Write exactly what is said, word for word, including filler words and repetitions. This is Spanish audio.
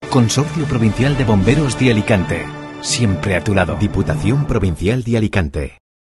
Consorcio Provincial de Bomberos de Alicante. Siempre a tu lado. Diputación Provincial de Alicante.